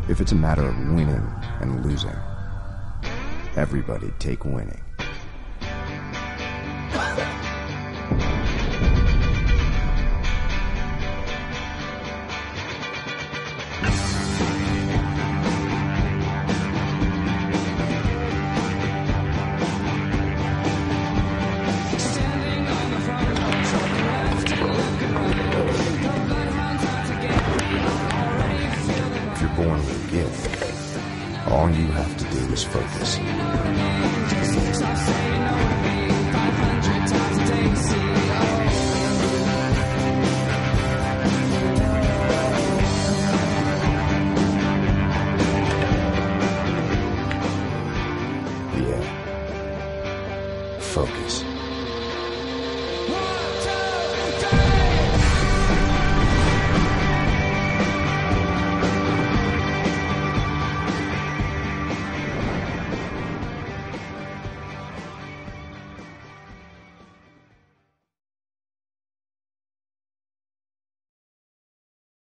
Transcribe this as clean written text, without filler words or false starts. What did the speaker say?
If it's a matter of winning and losing, everybody take winning. If you're born with a gift, all you have to do is focus.